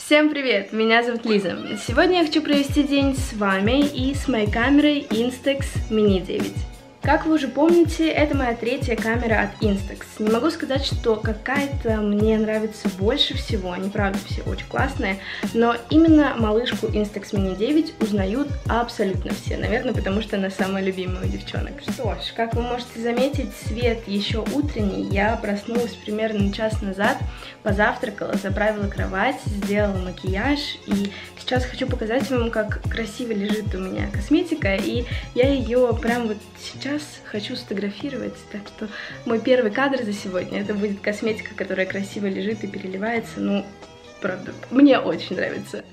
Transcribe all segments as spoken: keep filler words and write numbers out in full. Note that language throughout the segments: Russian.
Всем привет! Меня зовут Лиза. Сегодня я хочу провести день с вами и с моей камерой Instax Mini девять. Как вы уже помните, это моя третья камера от Instax. Не могу сказать, что какая-то мне нравится больше всего, они правда все очень классные, но именно малышку Instax Mini девять узнают абсолютно все, наверное, потому что она самая любимая у девчонок. Что ж, как вы можете заметить, свет еще утренний, я проснулась примерно час назад, позавтракала, заправила кровать, сделала макияж, и сейчас хочу показать вам, как красиво лежит у меня косметика, и я ее прям вот сейчас хочу сфотографировать, так что мой первый кадр за сегодня, это будет косметика, которая красиво лежит и переливается, ну, правда, мне очень нравится.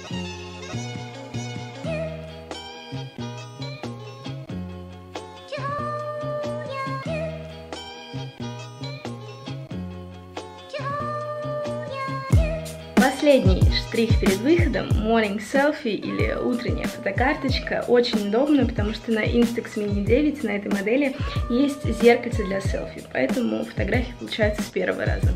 Последний штрих перед выходом, morning selfie или утренняя фотокарточка, очень удобно, потому что на Instax Mini девять, на этой модели, есть зеркальце для селфи, поэтому фотографии получаются с первого раза.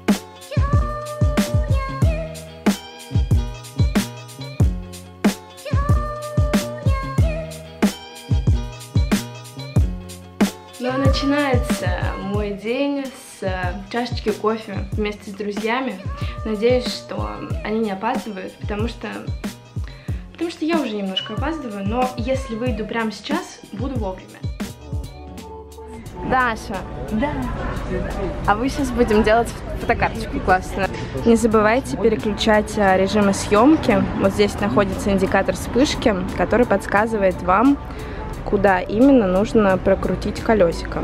Ну а начинается мой день с чашечки кофе вместе с друзьями. Надеюсь, что они не опаздывают, потому что, потому что я уже немножко опаздываю, но если выйду прямо сейчас, буду вовремя. Даша, да. А вы сейчас будем делать фотокарточку классно. Не забывайте переключать режимы съемки. Вот здесь находится индикатор вспышки, который подсказывает вам, куда именно нужно прокрутить колесико.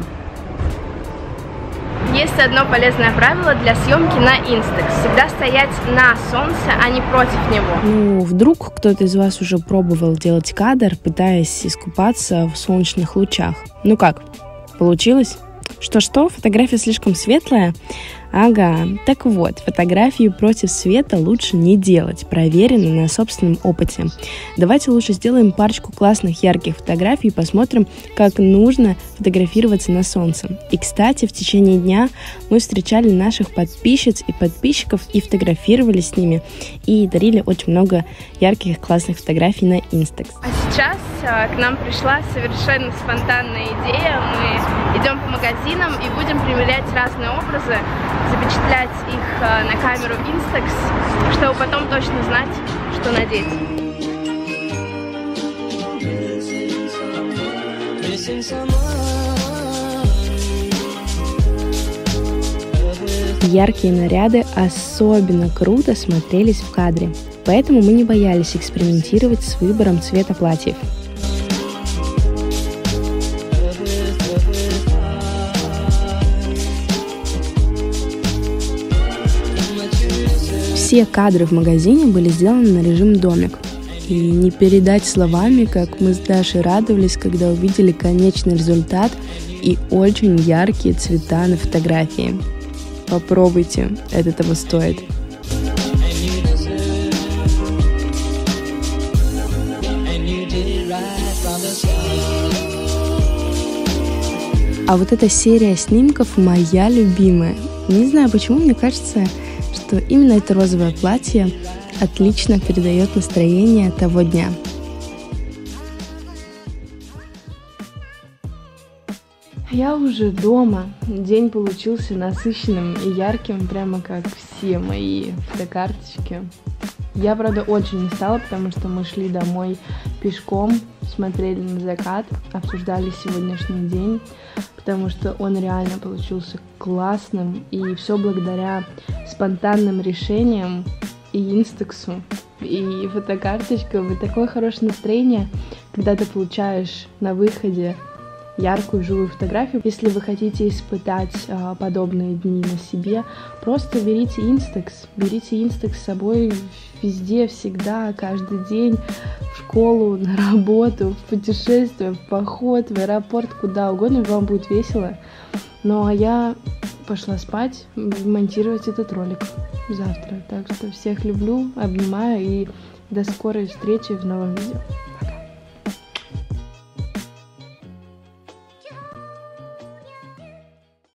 Есть одно полезное правило для съемки на Instax. Всегда стоять на солнце, а не против него. Ну, вдруг кто-то из вас уже пробовал делать кадр, пытаясь искупаться в солнечных лучах. Ну как, получилось? Что-что? Фотография слишком светлая? Ага, так вот, фотографии против света лучше не делать, проверено на собственном опыте. Давайте лучше сделаем парочку классных ярких фотографий и посмотрим, как нужно фотографироваться на солнце. И, кстати, в течение дня мы встречали наших подписчиц и подписчиков и фотографировались с ними, и дарили очень много ярких классных фотографий на Instax. А сейчас а, к нам пришла совершенно спонтанная идея. Мы идем по магазинам и будем примерять разные образы, запечатлять их а, на камеру Instax, чтобы потом точно знать, что надеть. Яркие наряды особенно круто смотрелись в кадре, поэтому мы не боялись экспериментировать с выбором цвета платьев. Все кадры в магазине были сделаны на режим домик. И не передать словами, как мы с Дашей радовались, когда увидели конечный результат и очень яркие цвета на фотографии. Попробуйте, это того стоит. А вот эта серия снимков моя любимая. Не знаю почему, мне кажется, что именно это розовое платье отлично передает настроение того дня. Я уже дома. День получился насыщенным и ярким, прямо как все мои фотокарточки. Я, правда, очень устала, потому что мы шли домой пешком, смотрели на закат, обсуждали сегодняшний день, потому что он реально получился классным, и все благодаря спонтанным решениям и Инстаксу, и фотокарточкам, и такое хорошее настроение, когда ты получаешь на выходе яркую живую фотографию. Если вы хотите испытать а, подобные дни на себе, просто берите Instax, берите Instax с собой везде, всегда, каждый день, в школу, на работу, в путешествие, в поход, в аэропорт, куда угодно, вам будет весело. Ну а я пошла спать, монтировать этот ролик завтра. Так что всех люблю, обнимаю и до скорой встречи в новом видео.